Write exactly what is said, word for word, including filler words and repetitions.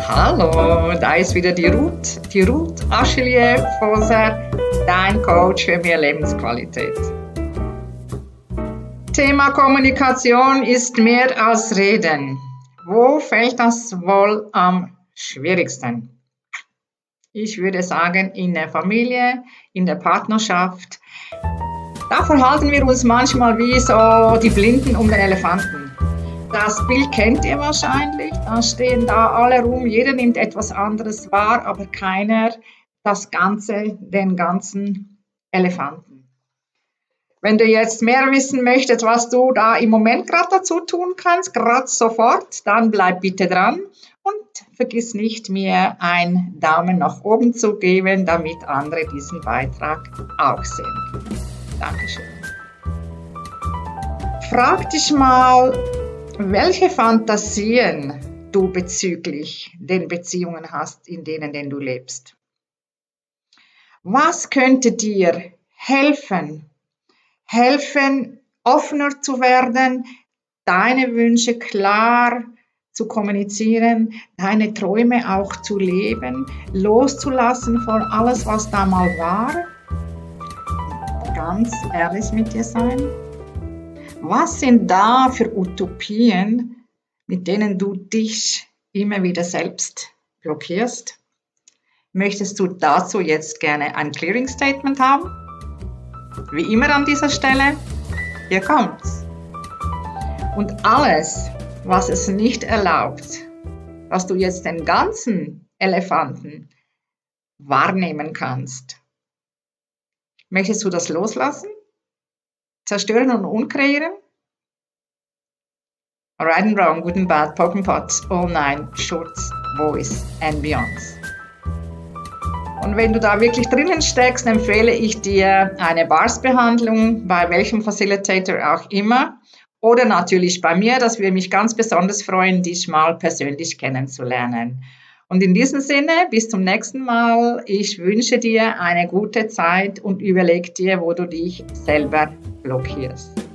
Hallo, da ist wieder die Ruth, die Ruth Achillier-Foser, dein Coach für mehr Lebensqualität. Thema Kommunikation ist mehr als Reden. Wo fällt das wohl am schwierigsten? Ich würde sagen, in der Familie, in der Partnerschaft. Da verhalten wir uns manchmal wie so die Blinden um den Elefanten. Das Bild kennt ihr wahrscheinlich, da stehen da alle rum, jeder nimmt etwas anderes wahr, aber keiner das Ganze, den ganzen Elefanten. Wenn du jetzt mehr wissen möchtest, was du da im Moment gerade dazu tun kannst, gerade sofort, dann bleib bitte dran und vergiss nicht, mir einen Daumen nach oben zu geben, damit andere diesen Beitrag auch sehen. Dankeschön. Frag dich mal, welche Fantasien du bezüglich den Beziehungen hast, in denen denn du lebst. Was könnte dir helfen, helfen, offener zu werden, deine Wünsche klar zu kommunizieren, deine Träume auch zu leben, loszulassen von alles, was da mal war? Ganz ehrlich mit dir sein. Was sind da für Utopien, mit denen du dich immer wieder selbst blockierst? Möchtest du dazu jetzt gerne ein Clearing Statement haben? Wie immer an dieser Stelle, hier kommt's. Und alles, was es nicht erlaubt, dass du jetzt den ganzen Elefanten wahrnehmen kannst, möchtest du das loslassen? Zerstören und unkreieren? Right and wrong, good and bad, poke and pot, all nine, shorts, voice and beyonds. Und wenn du da wirklich drinnen steckst, empfehle ich dir eine Bars-Behandlung, bei welchem Facilitator auch immer. Oder natürlich bei mir, das würde mich ganz besonders freuen, dich mal persönlich kennenzulernen. Und in diesem Sinne, bis zum nächsten Mal. Ich wünsche dir eine gute Zeit und überleg dir, wo du dich selber blockierst.